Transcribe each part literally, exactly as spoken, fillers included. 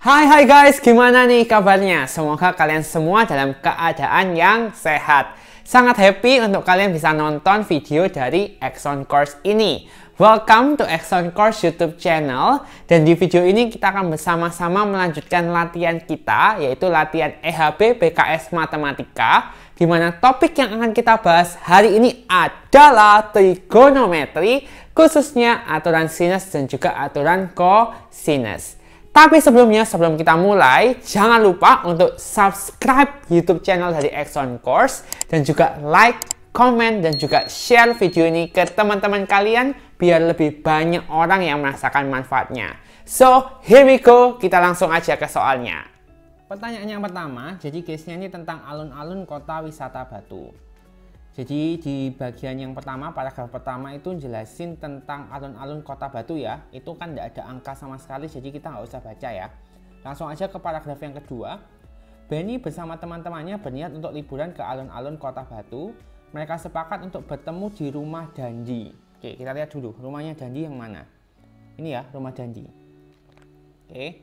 Hai hai guys, gimana nih kabarnya? Semoga kalian semua dalam keadaan yang sehat. Sangat happy untuk kalian bisa nonton video dari Axon Course ini. Welcome to Axon Course YouTube channel. Dan di video ini kita akan bersama-sama melanjutkan latihan kita, yaitu latihan E H B B K S Matematika. Di mana topik yang akan kita bahas hari ini adalah trigonometri, khususnya aturan sinus dan juga aturan kosinus. Tapi sebelumnya, sebelum kita mulai, jangan lupa untuk subscribe YouTube channel dari Axon Course dan juga like, comment, dan juga share video ini ke teman-teman kalian biar lebih banyak orang yang merasakan manfaatnya. So, here we go. Kita langsung aja ke soalnya. Pertanyaan yang pertama, jadi case-nya ini tentang alun-alun kota wisata Batu. Jadi di bagian yang pertama, paragraf pertama itu jelasin tentang alun-alun kota Batu ya. Itu kan tidak ada angka sama sekali, jadi kita nggak usah baca ya. Langsung aja ke paragraf yang kedua. Benny bersama teman-temannya berniat untuk liburan ke alun-alun kota Batu. Mereka sepakat untuk bertemu di rumah Dandi. Oke, kita lihat dulu rumahnya Dandi yang mana. Ini ya, rumah Dandi. Oke.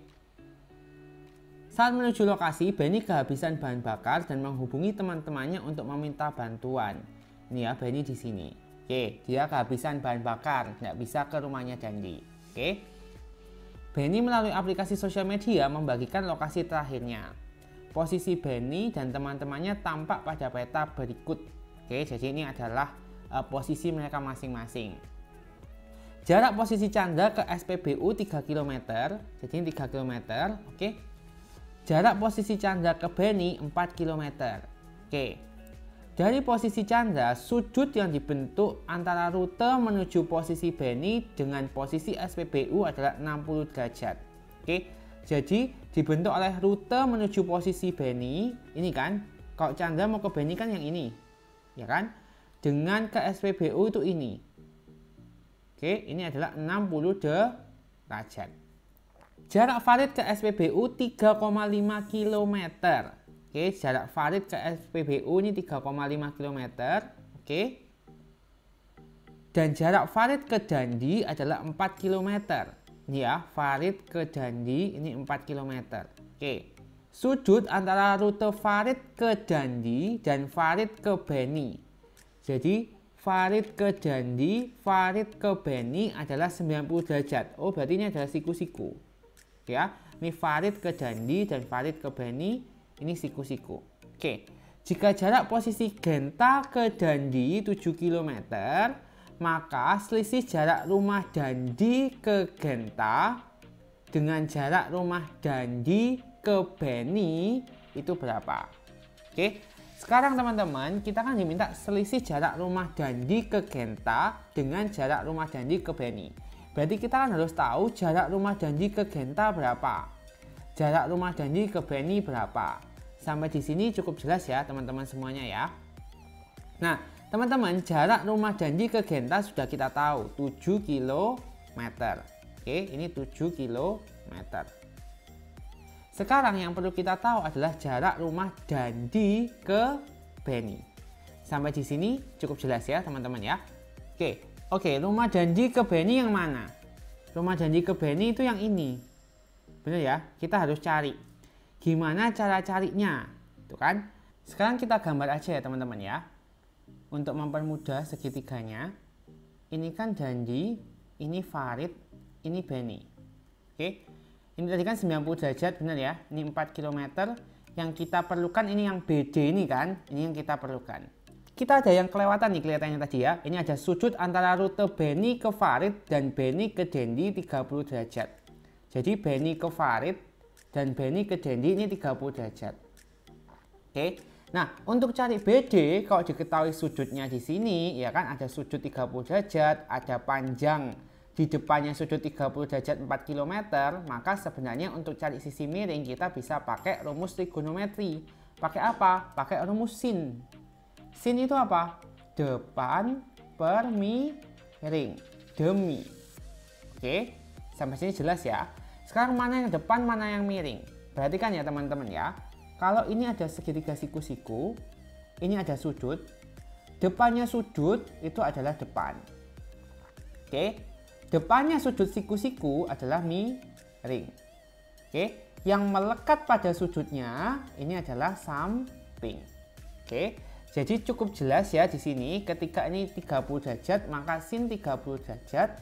Saat menuju lokasi, Benny kehabisan bahan bakar dan menghubungi teman-temannya untuk meminta bantuan. Ini ya, Benny di sini. Oke, dia kehabisan bahan bakar, tidak bisa ke rumahnya Dandi. Oke. Benny melalui aplikasi sosial media membagikan lokasi terakhirnya. Posisi Benny dan teman-temannya tampak pada peta berikut. Oke, jadi ini adalah uh, posisi mereka masing-masing. Jarak posisi Chandra ke S P B U tiga kilometer, jadi ini tiga kilometer, oke. Jarak posisi Chandra ke Benny empat kilometer. Oke. Dari posisi Chandra, sudut yang dibentuk antara rute menuju posisi Benny dengan posisi S P B U adalah enam puluh derajat. Oke. Jadi dibentuk oleh rute menuju posisi Benny, ini kan. Kalau Chandra mau ke Benny kan yang ini. Ya kan? Dengan ke S P B U itu ini. Oke, ini adalah enam puluh derajat. Jarak Farid ke S P B U tiga koma lima kilometer. Oke, jarak Farid ke S P B U ini tiga koma lima kilometer. Oke. Dan jarak Farid ke Dandi adalah empat kilometer. Ini ya, Farid ke Dandi ini empat kilometer. Oke. Sudut antara rute Farid ke Dandi dan Farid ke Benny. Jadi, Farid ke Dandi, Farid ke Benny adalah sembilan puluh derajat. Oh, berarti ini adalah siku-siku. Ya, ini Farid ke Dandi dan Farid ke Benny, ini siku-siku. Oke, jika jarak posisi Genta ke Dandi tujuh kilometer, maka selisih jarak rumah Dandi ke Genta dengan jarak rumah Dandi ke Benny itu berapa? Oke, sekarang teman-teman, kita kan diminta selisih jarak rumah Dandi ke Genta dengan jarak rumah Dandi ke Benny. Berarti kita kan harus tahu jarak rumah Dandi ke Genta berapa. Jarak rumah Dandi ke Benny berapa. Sampai di sini cukup jelas ya teman-teman semuanya ya. Nah teman-teman, jarak rumah Dandi ke Genta sudah kita tahu tujuh kilometer. Oke, ini tujuh kilometer. Sekarang yang perlu kita tahu adalah jarak rumah Dandi ke Benny. Sampai di sini cukup jelas ya teman-teman ya. Oke. Oke, rumah Dandi ke Benny yang mana? Rumah Dandi ke Benny itu yang ini. Bener ya? Kita harus cari. Gimana cara carinya? Tuh kan? Sekarang kita gambar aja ya teman-teman ya. Untuk mempermudah segitiganya. Ini kan Dandi, ini Farid, ini Benny. Oke. Ini tadi kan sembilan puluh derajat, bener ya? Ini empat kilometer. Yang kita perlukan ini yang B D ini kan? Ini yang kita perlukan. Kita ada yang kelewatan nih kelihatannya tadi ya. Ini ada sudut antara rute Benny ke Farid dan Benny ke Dandi tiga puluh derajat. Jadi Benny ke Farid dan Benny ke Dandi ini tiga puluh derajat. Oke. Nah, untuk cari B D kalau diketahui sudutnya di sini ya kan ada sudut tiga puluh derajat, ada panjang di depannya sudut tiga puluh derajat empat kilometer, maka sebenarnya untuk cari sisi miring kita bisa pakai rumus trigonometri. Pakai apa? Pakai rumus sin. Sin itu apa? Depan per miring. Demi. Oke, sampai sini jelas ya. Sekarang mana yang depan, mana yang miring? Perhatikan ya teman-teman ya. Kalau ini ada segitiga siku-siku, ini ada sudut. Depannya sudut itu adalah depan. Oke, depannya sudut siku-siku adalah miring. Oke, yang melekat pada sudutnya ini adalah samping. Oke, jadi cukup jelas ya di sini ketika ini tiga puluh derajat, maka sin tiga puluh derajat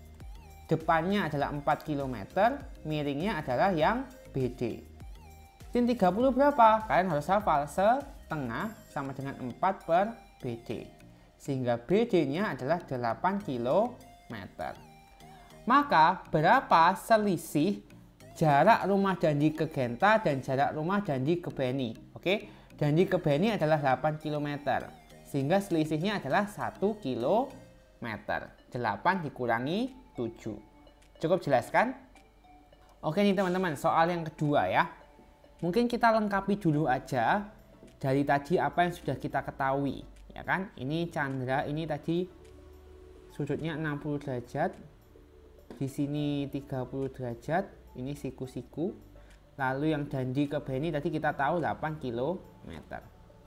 depannya adalah empat kilometer, miringnya adalah yang B D. Sin tiga puluh berapa? Kalian harus hafal, setengah sama dengan empat per B D. Sehingga B D-nya adalah delapan kilometer. Maka berapa selisih jarak rumah Dandi ke Genta dan jarak rumah Dandi ke Beni? Oke, Dandi ke Beni adalah delapan kilometer. Sehingga selisihnya adalah satu kilometer. delapan dikurangi tujuh. Cukup jelas kan? Oke nih teman-teman, soal yang kedua ya. Mungkin kita lengkapi dulu aja dari tadi apa yang sudah kita ketahui, ya kan? Ini Chandra, ini tadi sudutnya enam puluh derajat. Di sini tiga puluh derajat, ini siku-siku. Lalu yang Dandi ke Beni tadi kita tahu delapan kilometer.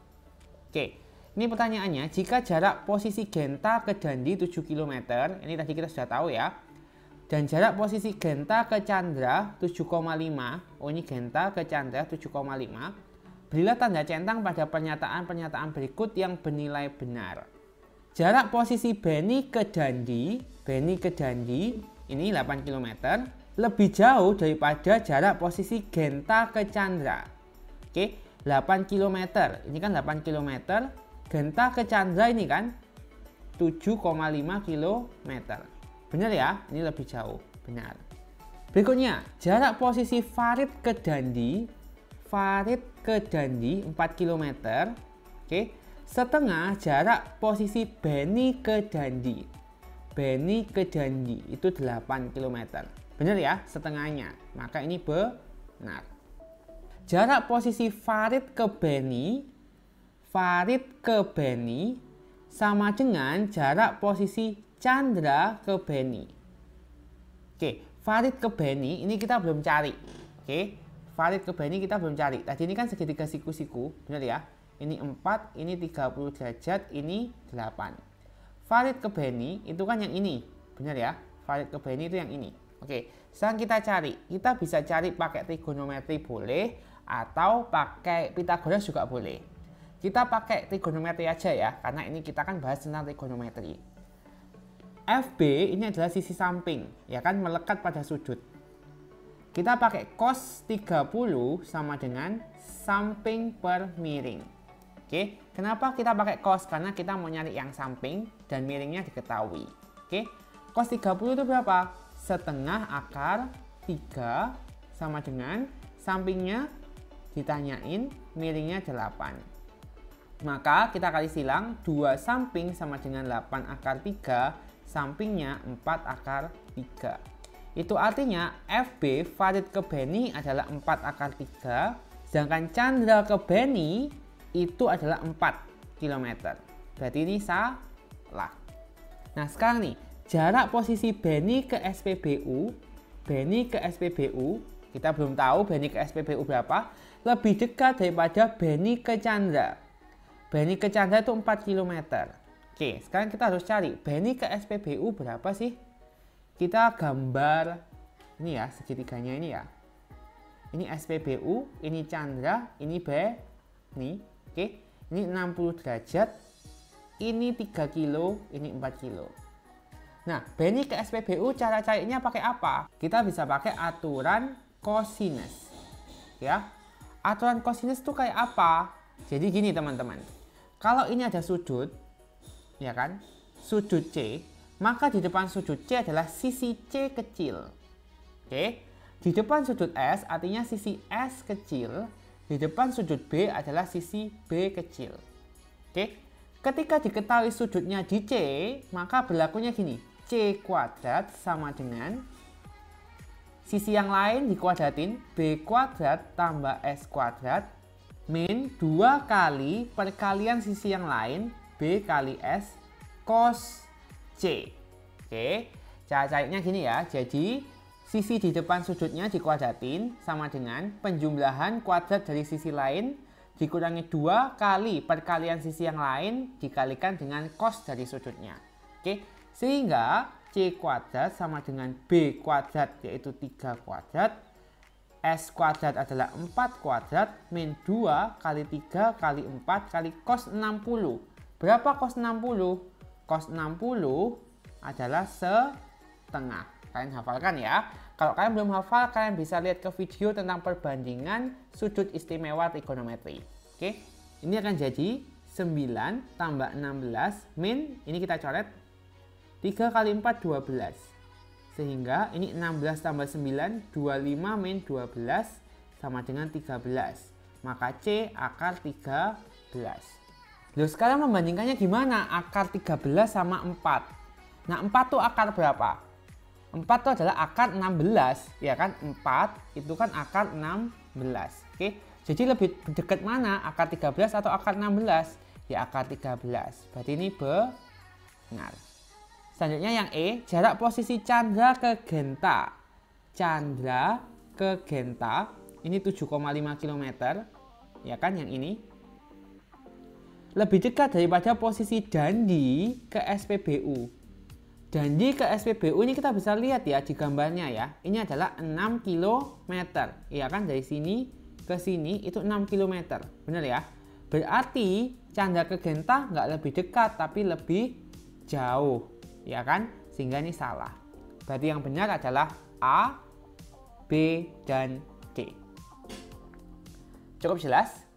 Oke, ini pertanyaannya, jika jarak posisi Genta ke Dandi tujuh kilometer, ini tadi kita sudah tahu ya. Dan jarak posisi Genta ke Chandra tujuh koma lima, oh ini Genta ke Chandra tujuh koma lima. Berilah tanda centang pada pernyataan-pernyataan berikut yang bernilai benar. Jarak posisi Beni ke Dandi, Beni ke Dandi, ini delapan kilometer, lebih jauh daripada jarak posisi Genta ke Chandra. Oke, delapan kilometer, ini kan delapan kilometer, Genta ke Chandra ini kan tujuh koma lima kilometer. Benar ya, ini lebih jauh, benar. Berikutnya, jarak posisi Farid ke Dandi, Farid ke Dandi empat kilometer, oke, setengah jarak posisi Beni ke Dandi, Beni ke Dandi itu delapan kilometer. Benar ya, setengahnya, maka ini benar. Jarak posisi Farid ke Beni, Farid ke Beni sama dengan jarak posisi Chandra ke Beni. Oke, Farid ke Beni ini kita belum cari. Oke, Farid ke Beni kita belum cari. Tadi ini kan segitiga siku-siku, benar ya? Ini empat, ini tiga puluh derajat, ini delapan. Farid ke Beni itu kan yang ini, benar ya? Farid ke Beni itu yang ini. Oke, sekarang kita cari. Kita bisa cari pakai trigonometri boleh, atau pakai Pitagoras juga boleh. Kita pakai trigonometri aja ya, karena ini kita kan bahas tentang trigonometri. F B ini adalah sisi samping, ya kan, melekat pada sudut. Kita pakai cos tiga puluh sama dengan samping per miring. Oke, kenapa kita pakai cos? Karena kita mau nyari yang samping dan miringnya diketahui. Oke, cos tiga puluh itu berapa? Setengah akar tiga sama dengan sampingnya ditanyain, miringnya delapan. Maka kita kali silang, dua samping sama dengan delapan akar tiga, sampingnya empat akar tiga. Itu artinya F B Farid ke Beni adalah empat akar tiga, sedangkan Chandra ke Beni itu adalah empat kilometer. Berarti ini salah. Nah sekarang nih, jarak posisi Beni ke S P B U, Beni ke S P B U, kita belum tahu Beni ke S P B U berapa, lebih dekat daripada Beni ke Chandra. Beni ke Chandra itu empat kilometer. Oke, sekarang kita harus cari Beni ke S P B U berapa sih? Kita gambar ini ya, segitiganya ini ya. Ini S P B U, ini Chandra, ini Beni. Oke, ini enam puluh derajat, ini tiga kilo, ini empat kilo. Nah, Beni ke S P B U cara carinya pakai apa? Kita bisa pakai aturan cosinus. Ya. Aturan cosinus itu kayak apa? Jadi gini teman-teman. Kalau ini ada sudut, ya kan, sudut C, maka di depan sudut C adalah sisi C kecil. Oke, di depan sudut S artinya sisi S kecil, di depan sudut B adalah sisi B kecil. Oke, ketika diketahui sudutnya di C, maka berlakunya gini, C kuadrat sama dengan sisi yang lain dikuadratin, B kuadrat tambah S kuadrat min dua kali perkalian sisi yang lain, B kali S cos C. Oke, cara carinya gini ya. Jadi sisi di depan sudutnya dikuadratin sama dengan penjumlahan kuadrat dari sisi lain dikurangi dua kali perkalian sisi yang lain dikalikan dengan cos dari sudutnya. Oke, sehingga C kuadrat sama dengan B kuadrat yaitu tiga kuadrat S kuadrat adalah empat kuadrat min dua kali tiga kali empat kali cos enam puluh. Berapa cos enam puluh? Cos enam puluh adalah setengah. Kalian hafalkan ya. Kalau kalian belum hafal, kalian bisa lihat ke video tentang perbandingan sudut istimewa trigonometri. Oke, ini akan jadi sembilan tambah enam belas min, ini kita coret, tiga kali empat, dua belas. Sehingga ini enam belas tambah sembilan, dua puluh lima min dua belas sama dengan tiga belas. Maka C akar tiga belas. Loh, sekarang membandingkannya gimana? Akar tiga belas sama empat. Nah, empat tuh akar berapa? empat itu adalah akar enam belas, ya kan? empat itu kan akar enam belas. Oke. Jadi lebih dekat mana? Akar tiga belas atau akar enam belas? Ya akar tiga belas. Berarti ini benar. Selanjutnya yang E, jarak posisi Chandra ke Genta. Chandra ke Genta ini tujuh koma lima kilometer, ya kan, yang ini. Lebih dekat daripada posisi Dandi ke S P B U. Dandi ke S P B U ini kita bisa lihat ya di gambarnya ya. Ini adalah enam kilometer. Ya kan, dari sini ke sini itu enam kilometer. Benar ya? Berarti Chandra ke Genta nggak lebih dekat tapi lebih jauh. Ya kan? Sehingga ini salah. Berarti yang benar adalah A, B, dan D. Cukup jelas?